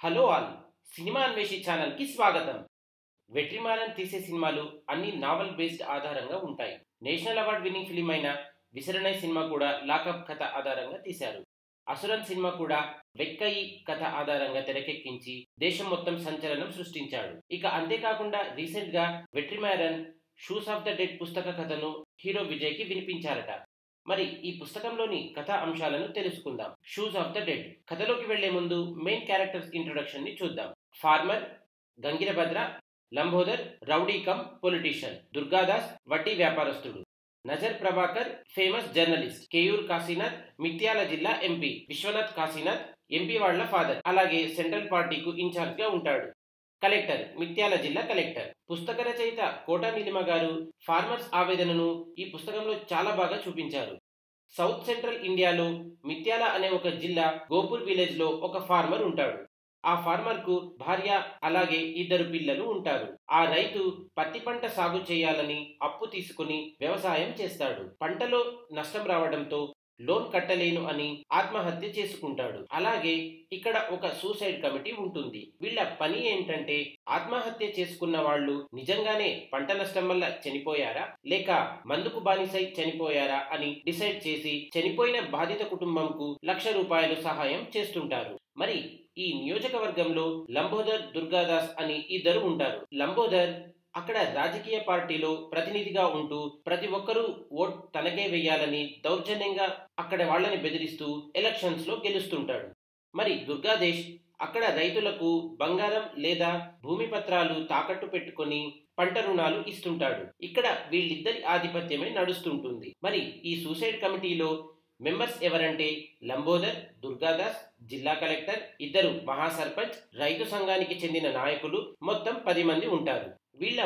Hello all cinema Anveshi ఛానల్కి స్వాగతం. వెట్రిమారన్ తీసే సినిమాలు అన్ని నావల్ బేస్డ్ ఆధారంగా ఉంటాయి. నేషనల్ అవార్డ్ విన్నింగ్ ఫిలిం అయిన విసరణై సినిమా కూడా లాకప్ కథ ఆధారంగా తీశారు. అసురన్ సినిమా కూడా వెక్కయి కథ ఆధారంగా తెరకెక్కించి దేశం మొత్తం సంచలనం సృష్టించాడు. ఇక అంతేకాకుండా రీసెంట్ గా Vetrimaaran shoes of the dead పుస్తక కథను హీరో విజయ్కి వినిపించారట. మరి ఈ పుస్తకంలోని కథా అంశాలను తెలుసుకుందాం. షూస్ ఆఫ్ ద డెడ్ కథలోకి వెళ్లే ముందు మెయిన్ క్యారెక్టర్స్ ఇంట్రొడక్షన్ ని చూద్దాం. Farmer Gangirabhadra, Lambodar rowdy cum politician, Durgadas వడ్డీ వ్యాపారస్తుడు, నజర్ ప్రభాకర్ ఫేమస్ జర్నలిస్ట్, కేయూర్ కాశీనాథ్ మిత్యాల జిల్లా ఎంపీ, విశ్వనాథ్ కాశీనాథ్ ఎంపీ వాళ్ల ఫాదర్, అలాగే సెంట్రల్ పార్టీకు ఇన్ఛార్జ్ గా ఉంటాడు. కలెక్టర్ మిత్యాల జిల్లా కలెక్టర్. పుస్తక రచయిత కోట నీలిమ గారు ఫార్మర్స్ ఆవేదనను ఈ పుస్తకంలో చాలా బాగా చూపించారు. సౌత్ సెంట్రల్ ఇండియాలో మిత్యాల అనే ఒక జిల్లా గోపూర్ విలేజ్ లో ఒక ఫార్మర్ ఉంటాడు. ఆ ఫార్మర్ కు భార్య అలాగే 2 పిల్లలు ఉంటారు. ఆ రైతు పత్తి పంట సాగు చేయాలని అప్పు తీసుకుని వ్యవసాయం చేస్తాడు. పంటలో నష్టం రావడంతో లోన్ కట్టలేను అని ఆత్మహత్య చేసుకుంటాడు. అలాగే ఇక్కడ ఒక సూసైడ్ కమిటీ ఉంటుంది. వీళ్ళ పని ఏంటంటే ఆత్మహత్య చేసుకున్న వాళ్ళు నిజంగానే పంట నష్టం వల్ల చనిపోయారా లేక మందుకు బానిసై చనిపోయారా అని డిసైడ్ చేసి చనిపోయిన బాధిత కుటుంబంకు ₹1,00,000 సహాయం చేస్తుంటారు. మరి ఈ నియోజకవర్గంలో లంబోదర్, దుర్గాదాస్ అని 2 ఉంటారు. లంబోదర్ అక్కడ రాజకీయ పార్టీలో ప్రతినిధిగా ఉంటూ ప్రతి ఒక్కరూ ఓట్ తనకే వేయాలని దౌర్జన్యంగా అక్కడ వాళ్ళని బెదిరిస్తూ ఎలక్షన్స్ లో గెలుస్తుంటాడు. మరి దుర్గాదేశ్ అక్కడ రైతులకు బంగారం లేదా భూమి పత్రాలు తాకట్టు పెట్టుకొని పంట రుణాలు ఇస్తుంటాడు. ఇక్కడ వీళ్ళిద్దరి ఆధిపత్యమే నడుస్తుంటుంది. మరి ఈ సూసైడ్ కమిటీలో మెంబర్స్ ఎవరంటే లంబోదర్, దుర్గాదాస్, జిల్లా కలెక్టర్, 2 మహాసర్పంచ్, రైతు సంఘానికి చెందిన నాయకులు, మొత్తం 10 మంది ఉంటారు. వీళ్ళ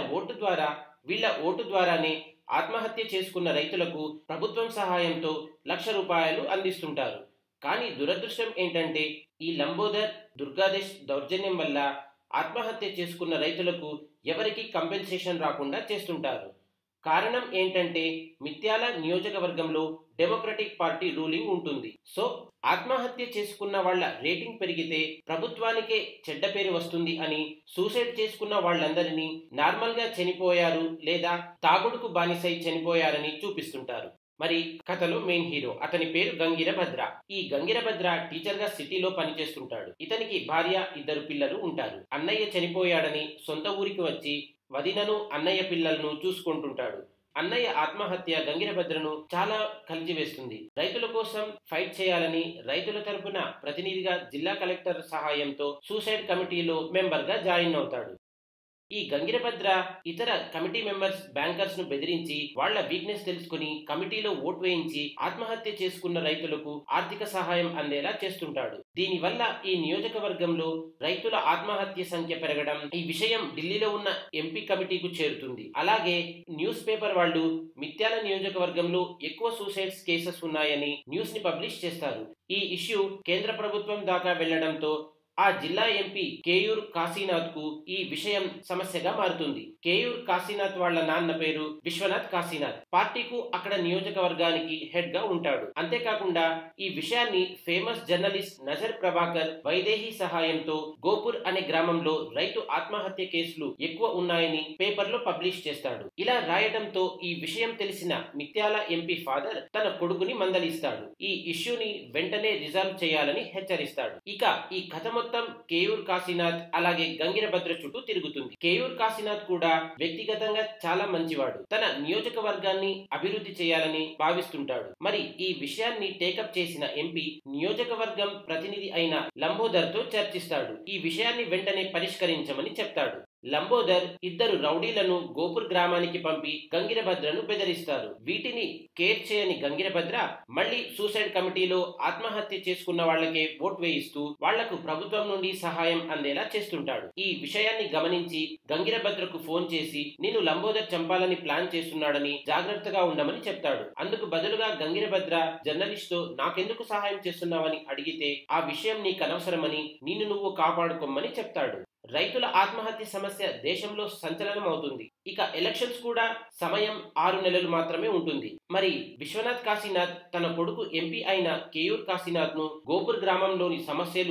ఓటు ద్వారానే ఆత్మహత్య చేసుకున్న రైతులకు ప్రభుత్వం సహాయంతో ₹1,00,000 అందిస్తుంటారు. కానీ దురదృష్టం ఏంటంటే ఈ లంబోదర్, దుర్గాదేశ్ దౌర్జన్యం వల్ల ఆత్మహత్య చేసుకున్న రైతులకు ఎవరికి కంపెన్సేషన్ రాకుండా చేస్తుంటారు. కారణం ఏంటంటే మిత్యాల నియోజకవర్గంలో డెమోక్రటిక్ పార్టీ రూలింగ్ ఉంటుంది. సో ఆత్మహత్య చేసుకున్న వాళ్ళ రేటింగ్ పెరిగితే ప్రభుత్వానికే చెడ్డ పేరు వస్తుంది అని సూసైడ్ చేసుకున్న వాళ్ళందరినీ నార్మల్ గా చనిపోయారు లేదా తాగుడుకు బానిసై చనిపోయారని చూపిస్తుంటారు. మరి కథలో మెయిన్ హీరో, అతని పేరు గంగిరభద్ర. ఈ గంగిరభద్ర టీచర్ గా సిటీలో పనిచేస్తుంటాడు. ఇతనికి భార్య, 2 పిల్లలు ఉంటారు. అన్నయ్య చనిపోయాడని సొంత ఊరికి వచ్చి వదినను, అన్నయ్య పిల్లలను చూసుకుంటుంటాడు. అన్నయ్య ఆత్మహత్య గంగిరభద్రను చాలా కలిచివేస్తుంది. రైతుల కోసం ఫైట్ చేయాలని రైతుల తరపున ప్రతినిధిగా జిల్లా కలెక్టర్ సహాయంతో సూసైడ్ కమిటీలో మెంబర్ గా జాయిన్ అవుతాడు. ఈ గంగిరభద్ర ఇతర కమిటీ మెంబర్స్, బ్యాంకర్స్ ను బెదిరించి వాళ్ల వీక్నెస్ తెలుసుకుని కమిటీలో ఓట్ వేయించి ఆత్మహత్య చేసుకున్న రైతులకు ఆర్థిక సహాయం అందేలా చేస్తుంటాడు. దీనివల్ల ఈ నియోజకవర్గంలో రైతుల ఆత్మహత్య సంఖ్య పెరగడం, ఈ విషయం ఢిల్లీలో ఉన్న ఎంపీ కమిటీకు చేరుతుంది. అలాగే న్యూస్ పేపర్ వాళ్ళు మిత్యాల నియోజకవర్గంలో ఎక్కువ సూసైడ్స్ కేసెస్ ఉన్నాయని న్యూస్ ని పబ్లిష్ చేస్తారు. ఈ ఇష్యూ కేంద్ర ప్రభుత్వం దాకా వెళ్లడంతో ఆ జిల్లా ఎంపీ కేయూర్ కాశీనాథ్ కు ఈ విషయం సమస్యగా మారుతుంది. కేయూర్ కాశీనాథ్ వాళ్ళ నాన్న పేరు విశ్వనాథ్ కాశీనాథ్. పార్టీకు అక్కడ నియోజకవర్గానికి హెడ్ గా ఉంటాడు. అంతేకాకుండా ఈ విషయాన్ని ఫేమస్ జర్నలిస్ట్ నజర్ ప్రభాకర్ వైదేహి సహాయంతో గోపూర్ అనే గ్రామంలో రైతు ఆత్మహత్య కేసులు ఎక్కువ ఉన్నాయని పేపర్ లో పబ్లిష్ చేస్తాడు. ఇలా రాయడంతో ఈ విషయం తెలిసిన మిత్యాల ఎంపీ ఫాదర్ తన కొడుకుని మందలిస్తాడు. ఈ ఇష్యూని వెంటనే రిజాల్వ్ చేయాలని హెచ్చరిస్తాడు. ఇక ఈ కథ మొత్తం కేయూర్ కాశీనాథ్ అలాగే గంగిరభద్ర చుట్టూ తిరుగుతుంది. కేయూర్ కాశీనాథ్ కూడా వ్యక్తిగతంగా చాలా మంచివాడు. తన నియోజకవర్గాన్ని అభివృద్ధి చేయాలని భావిస్తుంటాడు. మరి ఈ విషయాన్ని టేకప్ చేసిన ఎంపీ నియోజకవర్గం ప్రతినిధి అయిన లంబోదర్ తో చర్చిస్తాడు. ఈ విషయాన్ని వెంటనే పరిష్కరించమని చెప్తాడు. లంబోదర్ 2 రౌడీలను గోపూర్ గ్రామానికి పంపి గంగిరభద్రను బెదిరిస్తారు. వీటిని కేర్ చేయని గంగిరభద్ర మళ్లీ సూసైడ్ కమిటీలో ఆత్మహత్య చేసుకున్న వాళ్లకే ఓట్ వేయిస్తూ వాళ్లకు ప్రభుత్వం నుండి సహాయం అందేలా చేస్తుంటాడు. ఈ విషయాన్ని గమనించి గంగిరభద్రకు ఫోన్ చేసి నిన్ను లంబోదర్ చంపాలని ప్లాన్ చేస్తున్నాడని జాగ్రత్తగా ఉండమని చెప్తాడు. అందుకు బదులుగా గంగిరభద్ర జర్నలిస్ట్ తో నాకెందుకు సహాయం చేస్తున్నావని అడిగితే ఆ విషయం నీకు అనవసరమని నిన్ను నువ్వు కాపాడుకోమని చెప్తాడు. రైతుల ఆత్మహత్య సమస్య దేశంలో సంచలనం అవుతుంది. ఇక ఎలక్షన్స్ కూడా సమయం 6 నెలలు మాత్రమే ఉంటుంది. మరి విశ్వనాథ్ కాశీనాథ్ తన కొడుకు ఎంపీ అయిన కేయూర్ కాశీనాథ్ ను గోపూర్ గ్రామంలోని సమస్యలు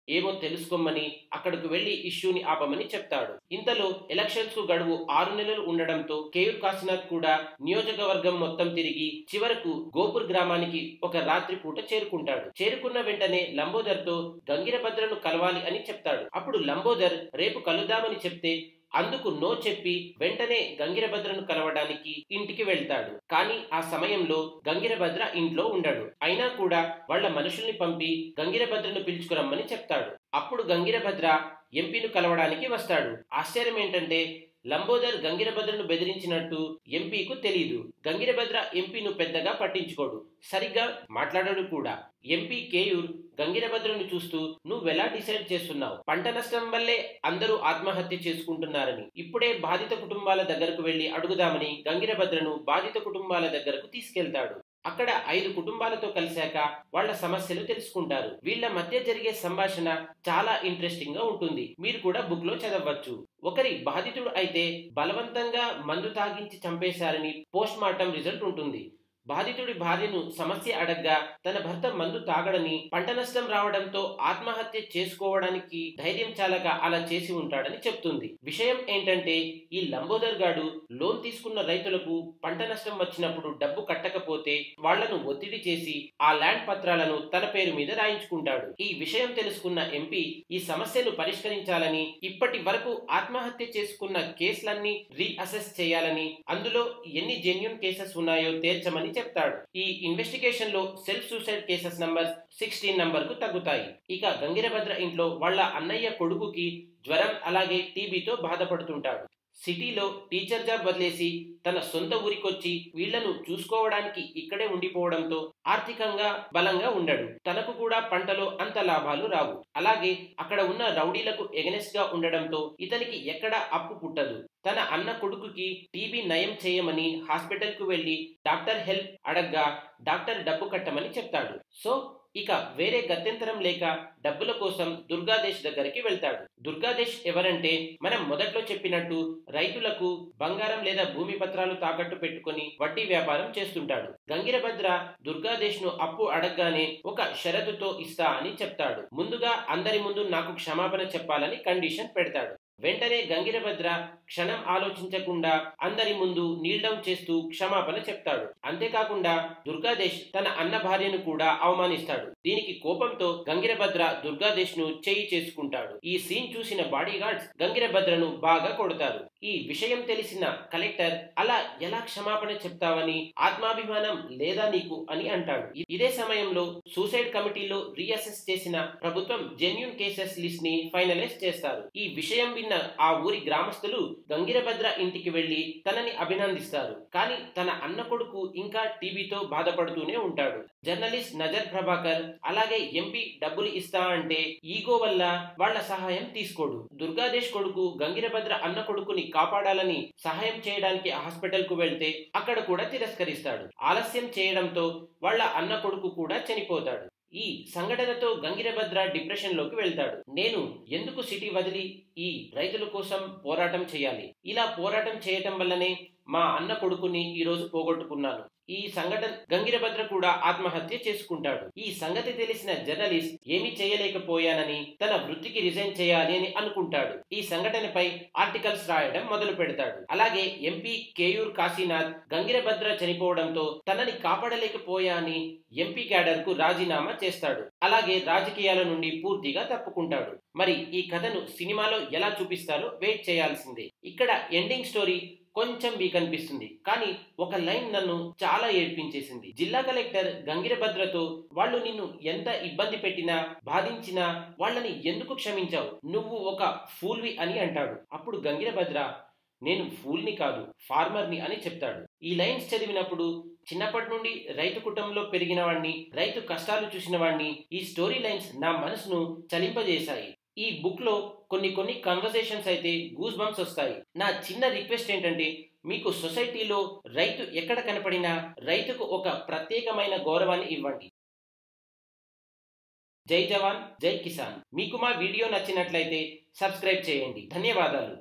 ఏమో తెలుసుకోమని అక్కడకు వెళ్లి ఇష్యూని ఆపమని చెప్తాడు. ఇంతలో ఎలక్షన్స్ కు గడువు 6 నెలలు ఉండడంతో కేయూర్ కాశీనాథ్ కూడా నియోజకవర్గం మొత్తం తిరిగి చివరకు గోపూర్ గ్రామానికి ఒక రాత్రి పూట చేరుకుంటాడు. చేరుకున్న వెంటనే లంబోదర్ తో గంగిరభద్రను కలవాలి అని చెప్తాడు. అప్పుడు లంబోదర్ రేపు కలుద్దామని చెప్తే అందుకు నో చెప్పి వెంటనే గంగిరభద్రను కలవడానికి ఇంటికి వెళ్తాడు. కానీ ఆ సమయంలో గంగిరభద్ర ఇంట్లో ఉండడు. అయినా కూడా వాళ్ళ మనుషుల్ని పంపి గంగిరభద్రను పిలుచుకురమ్మని చెప్తాడు. అప్పుడు గంగిరభద్ర ఎంపీను కలవడానికి వస్తాడు. ఆశ్చర్యం ఏంటంటే లంబోదర్ గంగిరభద్రను బెదిరించినట్టు ఎంపీకు తెలీదు. గంగిరభద్ర ఎంపీను పెద్దగా పట్టించుకోడు, సరిగ్గా మాట్లాడడు కూడా. ఎంపీ కేయూర్ గంగిరభద్రను చూస్తూ నువ్వెలా డిసైడ్ చేస్తున్నావు? పంట నష్టం వల్లే అందరూ ఆత్మహత్య చేసుకుంటున్నారని. ఇప్పుడే బాధిత కుటుంబాల దగ్గరకు వెళ్లి అడుగుదామని గంగిరభద్రను బాధిత కుటుంబాల దగ్గరకు తీసుకెళ్తాడు. అక్కడ 5 కుటుంబాలతో కలిశాక వాళ్ళ సమస్యలు తెలుసుకుంటారు. వీళ్ళ మధ్య జరిగే సంభాషణ చాలా ఇంట్రెస్టింగ్ గా ఉంటుంది. మీరు కూడా బుక్ లో చదవచ్చు. ఒకరి బాధితుడు అయితే బలవంతంగా మందు తాగించి చంపేశారని పోస్ట్ మార్టం రిజల్ట్ ఉంటుంది. బాధితుడి భార్యను సమస్య అడగ్గా తన భర్త మందు తాగడని, పంట నష్టం రావడంతో ఆత్మహత్య చేసుకోవడానికి ధైర్యం చాలక అలా చేసి ఉంటాడని చెప్తుంది. విషయం ఏంటంటే ఈ లంబోదర్ గాడు లోన్ తీసుకున్న రైతులకు పంట నష్టం వచ్చినప్పుడు డబ్బు కట్టకపోతే వాళ్లను ఒత్తిడి చేసి ఆ ల్యాండ్ పత్రాలను తన పేరు మీద రాయించుకుంటాడు. ఈ విషయం తెలుసుకున్న ఎంపీ ఈ సమస్యను పరిష్కరించాలని, ఇప్పటి వరకు ఆత్మహత్య చేసుకున్న కేసులన్నీ రీఅసెస్ చేయాలని, అందులో ఎన్ని జెన్యూన్ కేసెస్ ఉన్నాయో తేల్చమని చెప్తాడు. ఈ ఇన్వెస్టిగేషన్ లో self suicide cases number 16 number కు తగ్గుతాయి. ఇక గంగిరభద్ర ఇంట్లో వాళ్ళ అన్నయ్య కొడుకుకి జ్వరం అలాగే టీబీతో బాధపడుతుంటాడు. సిటీలో టీచర్ జాబ్ వదిలేసి తన సొంత ఊరికొచ్చి వీళ్లను చూసుకోవడానికి ఇక్కడే ఉండిపోవడంతో ఆర్థికంగా బలంగా ఉండడు. తనకు కూడా పంటలో అంత లాభాలు రావు. అలాగే అక్కడ ఉన్న రౌడీలకు ఎగనెస్ట్ గా ఉండడంతో ఇతనికి ఎక్కడా అప్పు పుట్టదు. తన అన్న కొడుకుకి టీబీ నయం చేయమని హాస్పిటల్ కు వెళ్లి డాక్టర్ హెల్ప్ అడగ్గా డాక్టర్ డబ్బు కట్టమని చెప్తాడు. సో ఇక వేరే గత్యంతరం లేక డబ్బుల కోసం దుర్గాదేశ్ దగ్గరికి వెళ్తాడు. దుర్గాదేశ్ ఎవరంటే మనం మొదట్లో చెప్పినట్టు రైతులకు బంగారం లేదా భూమి పత్రాలు తాకట్టు పెట్టుకుని వడ్డీ వ్యాపారం చేస్తుంటాడు. గంగిరభద్ర దుర్గాదేశ్ ను అప్పు అడగగానే ఒక షరతుతో ఇస్తా అని చెప్తాడు. ముందుగా అందరి ముందు నాకు క్షమాపణ చెప్పాలని కండిషన్ పెడతాడు. వెంటనే గంగిరభద్ర క్షణం ఆలోచించకుండా అందరి ముందు నీల్ డౌన్ చేస్తూ క్షమాపణ చెప్తాడు. అంతేకాకుండా దుర్గాదేశ్ తన అన్న భార్యను కూడా అవమానిస్తాడు. దీనికి కోపంతో గంగిరభద్ర దుర్గాదేశ్ ను చేయి చేసుకుంటాడు. ఈ సీన్ చూసిన బాడీ గార్డ్స్ గంగిరభద్రను బాగా కొడతారు. ఈ విషయం తెలిసిన కలెక్టర్ అలా ఎలా క్షమాపణ చెప్తావని, ఆత్మాభిమానం లేదా నీకు అని అంటాడు. ఇదే సమయంలో సూసైడ్ కమిటీలో రీఅసెస్ చేసిన ప్రభుత్వం జెన్యూన్ కేసెస్ లిస్ట్ ని ఫైనలైజ్ చేస్తారు. ఈ విషయం విన్న ఆ ఊరి గ్రామస్తులు గంగిరభద్ర ఇంటికి వెళ్లి తనని అభినందిస్తారు. కానీ తన అన్న కొడుకు ఇంకా టీబీతో బాధపడుతూనే ఉంటాడు. జర్నలిస్ట్ నజర్ ప్రభాకర్ అలాగే ఎంపీ డబ్బులు ఇస్తా అంటే ఈగో వల్ల వాళ్ల సహాయం తీసుకోడు. దుర్గాదేశ్ కొడుకు గంగిరభద్ర అన్న కొడుకుని కాపాడాలని సహాయం చేయడానికి హాస్పిటల్ కు వెళ్తే అక్కడ కూడా తిరస్కరిస్తాడు. ఆలస్యం చేయడంతో వాళ్ల అన్న కొడుకు కూడా చనిపోతాడు. ఈ సంఘటనతో గంగిరభద్ర డిప్రెషన్ లోకి వెళ్తాడు. నేను ఎందుకు సిటీ వదిలి ఈ రైతుల కోసం పోరాటం చేయాలి? ఇలా పోరాటం చేయటం వల్లనే మా అన్న కొడుకుని ఈ రోజు పోగొట్టుకున్నాను. ఈ సంఘటన గంగిరభద్ర కూడా ఆత్మహత్య చేసుకుంటాడు. ఈ సంగతి తెలిసిన జర్నలిస్ట్ ఏమీ చేయలేకపోయానని తన వృత్తికి రిజైన్ చేయాలి అని అనుకుంటాడు. ఈ సంఘటనపై ఆర్టికల్స్ రాయడం మొదలు పెడతాడు. అలాగే ఎంపీ కేయూర్ కాశీనాథ్ గంగిరభద్ర చనిపోవడంతో తనని కాపాడలేకపోయా అని ఎంపీ క్యాడర్ కు రాజీనామా చేస్తాడు. అలాగే రాజకీయాల నుండి పూర్తిగా తప్పుకుంటాడు. మరి ఈ కథను సినిమాలో ఎలా చూపిస్తారో వెయిట్ చేయాల్సిందే. ఇక్కడ ఎండింగ్ స్టోరీ కొంచెం వీక్ అనిపిస్తుంది, కానీ ఒక లైన్ నన్ను చాలా ఏడ్పించేసింది. జిల్లా కలెక్టర్ గంగిరభద్రతో వాళ్ళు నిన్ను ఎంత ఇబ్బంది పెట్టినా బాధించినా వాళ్ళని ఎందుకు క్షమించావు? నువ్వు ఒక ఫూల్వి అని అంటాడు. అప్పుడు గంగిరభద్ర నేను ఫూల్ని కాదు ఫార్మర్ని అని చెప్తాడు. ఈ లైన్స్ చదివినప్పుడు చిన్నప్పటి నుండి రైతు కుటుంబంలో పెరిగిన వాడిని, రైతు కష్టాలు చూసిన వాడిని ఈ స్టోరీ లైన్స్ నా మనసును చలింపజేశాయి. ఈ బుక్ లో కొన్ని కన్వర్సేషన్స్ అయితే గూస్ బంప్స్ వస్తాయి. నా చిన్న రిక్వెస్ట్ ఏంటంటే మీకు సొసైటీలో రైతు ఎక్కడ కనపడినా రైతుకు ఒక ప్రత్యేకమైన గౌరవాన్ని ఇవ్వండి. జై జవాన్ జై కిసాన్. మీకు మా వీడియో నచ్చినట్లయితే సబ్స్క్రైబ్ చేయండి. ధన్యవాదాలు.